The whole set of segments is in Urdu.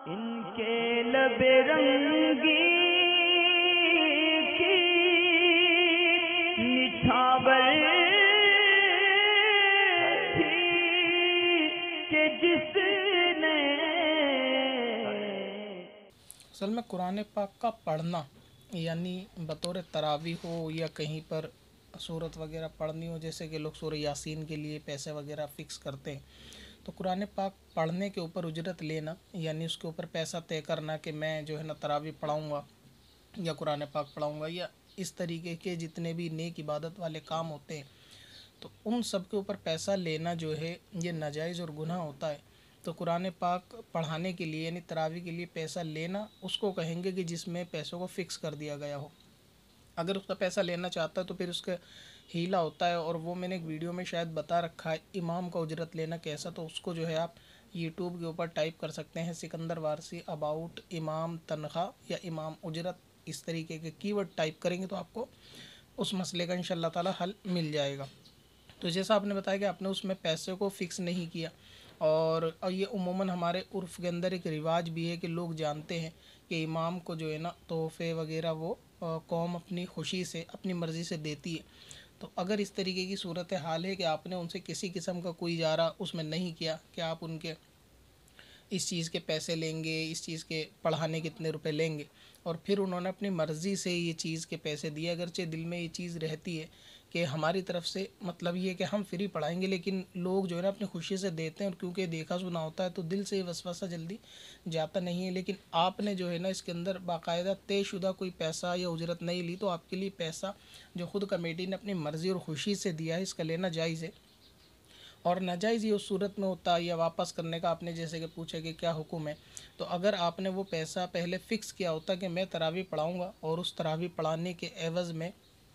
ان کے لب رنگی کی نچھاور تھی کہ جس نے اصل میں قرآن پاک کا پڑھنا یعنی بطور تراویح ہو یا کہیں پر صورت وغیرہ پڑھنی ہو، جیسے کہ لوگ سورہ یاسین کے لیے پیسے وغیرہ فکس کرتے ہیں، تو قرآن پاک پڑھنے کے اوپر اجرت لینا یعنی اس کے اوپر پیسہ طے کرنا کہ میں جو ہے نا تراویح پڑھاؤں گا یا قرآن پاک پڑھاؤں گا یا اس طریقے کے جتنے بھی نیک عبادت والے کام ہوتے ہیں، تو ان سب کے اوپر پیسہ لینا جو ہے یہ ناجائز اور گناہ ہوتا ہے۔ تو قرآن پاک پڑھانے کے لیے یعنی تراویح کے لیے پیسہ لینا اس کو کہیں گے کہ جس میں پیسوں کو فکس کر دیا گیا ہو۔ اگر اس کا پیسہ لینا چاہتا ہے تو پھر اس کا ہیلا ہوتا ہے، اور وہ میں نے ایک ویڈیو میں شاید بتا رکھا ہے امام کا اجرت لینا کیسا، تو اس کو جو ہے آپ یوٹیوب کے اوپر ٹائپ کر سکتے ہیں سکندر وارثی اباؤٹ امام تنخواہ یا امام اجرت، اس طریقے کے کی ورڈ ٹائپ کریں گے تو آپ کو اس مسئلے کا انشاءاللہ تعالی حل مل جائے گا۔ تو جیسا آپ نے بتایا کہ آپ نے اس میں پیسے کو فکس نہیں کیا، اور یہ عموماً ہمارے عرف کے اندر ایک رواج بھی ہے کہ لوگ جانتے ہیں کہ امام کو جو ہے نا تحفے وغیرہ وہ قوم اپنی خوشی سے اپنی مرضی سے دیتی ہے۔ تو اگر اس طریقے کی صورت حال ہے کہ آپ نے ان سے کسی قسم کا کوئی اجارہ اس میں نہیں کیا کہ آپ ان کے اس چیز کے پیسے لیں گے، اس چیز کے پڑھانے کتنے روپے لیں گے، اور پھر انہوں نے اپنی مرضی سے یہ چیز کے پیسے دیے، اگرچہ دل میں یہ چیز رہتی ہے کہ ہماری طرف سے مطلب یہ ہے کہ ہم فری پڑھائیں گے، لیکن لوگ جو ہے نا اپنی خوشی سے دیتے ہیں، اور کیونکہ دیکھا سنا ہوتا ہے تو دل سے یہ وسوسہ جلدی جاتا نہیں ہے۔ لیکن آپ نے جو ہے نا اس کے اندر باقاعدہ طے شدہ کوئی پیسہ یا اجرت نہیں لی، تو آپ کے لیے پیسہ جو خود کمیٹی نے اپنی مرضی اور خوشی سے دیا ہے اس کا لینا جائز ہے۔ اور ناجائز یہ اس صورت میں ہوتا ہے یا واپس کرنے کا، آپ نے جیسے کہ پوچھا کہ کیا حکم ہے، تو اگر آپ نے وہ پیسہ پہلے فکس کیا ہوتا کہ میں تراویح پڑھاؤں گا اور اس تراویح پڑھانے کے عوض میں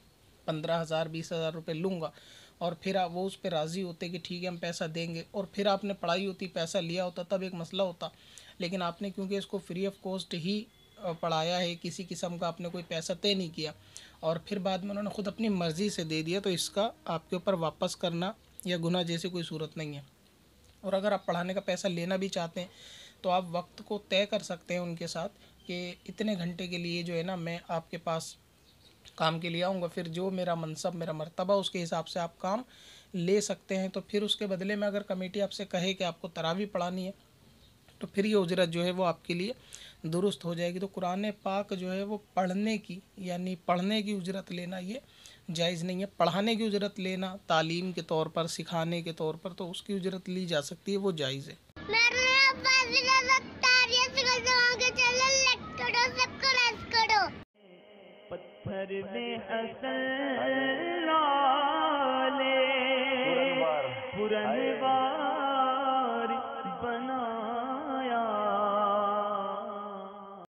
15,000 20,000 روپے لوں گا، اور پھر آپ وہ اس پہ راضی ہوتے کہ ٹھیک ہے ہم پیسہ دیں گے، اور پھر آپ نے پڑھائی ہوتی پیسہ لیا ہوتا تب ایک مسئلہ ہوتا، لیکن آپ نے کیونکہ اس کو فری آف کاسٹ ہی پڑھایا ہے، کسی قسم کا آپ نے کوئی پیسہ طے نہیں کیا، اور پھر بعد میں انہوں نے خود اپنی مرضی سے دے دیا، تو اس کا آپ کے اوپر واپس کرنا یا گناہ جیسی کوئی صورت نہیں ہے۔ اور اگر آپ پڑھانے کا پیسہ لینا بھی چاہتے ہیں تو آپ وقت کو طے کر سکتے ہیں ان کے ساتھ کہ اتنے گھنٹے کے لیے جو ہے نا میں آپ کے پاس کام کے لیے آؤں گا، پھر جو میرا منصب میرا مرتبہ اس کے حساب سے آپ کام لے سکتے ہیں، تو پھر اس کے بدلے میں اگر کمیٹی آپ سے کہے کہ آپ کو تراویح پڑھانی ہے تو پھر یہ اجرت جو ہے وہ آپ کے لیے درست ہو جائے گی۔ تو قرآن پاک جو ہے وہ پڑھنے کی یعنی پڑھنے کی اجرت لینا یہ جائز نہیں ہے۔ پڑھانے کی اجرت لینا تعلیم کے طور پر، سکھانے کے طور پر، تو اس کی اجرت لی جا سکتی ہے، وہ جائز ہے۔ پتھر میں حسن لالے پرنوار بنا